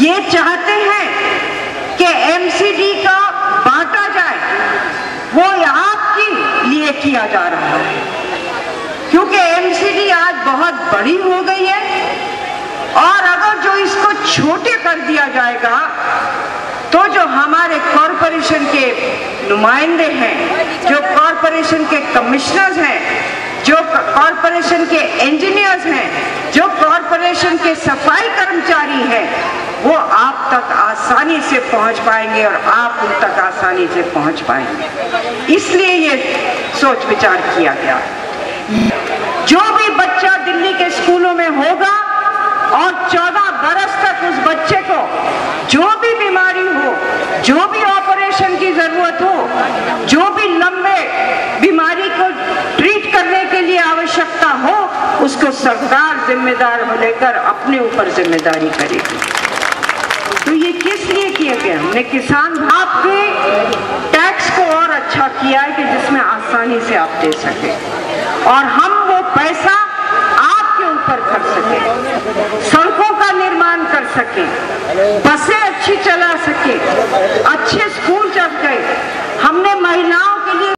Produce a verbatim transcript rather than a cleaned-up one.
ये चाहते हैं कि एमसीडी का बांटा जाए, वो आपके लिए किया जा रहा है, क्योंकि एमसीडी आज बहुत बड़ी हो गई है और अगर जो इसको छोटे कर दिया जाएगा तो जो हमारे कॉरपोरेशन के नुमाइंदे हैं, जो कॉरपोरेशन के कमिश्नर्स हैं, जो कॉरपोरेशन के इंजीनियर्स हैं, जो कॉरपोरेशन के सफाई कर्मचारी हैं, वो आप तक आसानी से पहुंच पाएंगे और आप उन तक आसानी से पहुंच पाएंगे। इसलिए ये सोच विचार किया गया। जो भी बच्चा दिल्ली के स्कूलों में होगा और चौदह बरस तक उस बच्चे को जो भी बीमारी हो, जो भी ऑपरेशन की जरूरत हो, जो भी लंबे बीमारी को ट्रीट करने के लिए आवश्यकता हो, उसको सरकार जिम्मेदार हो लेकर अपने ऊपर जिम्मेदारी करेगी। तो ये किस लिए किया गया? हमने किसान आपके टैक्स को और अच्छा किया है कि जिसमें आसानी से आप दे सके और हम वो पैसा आपके ऊपर कर सके, सड़कों का निर्माण कर सके, बसें अच्छी चला सके, अच्छे स्कूल चल गए। हमने महिलाओं के लिए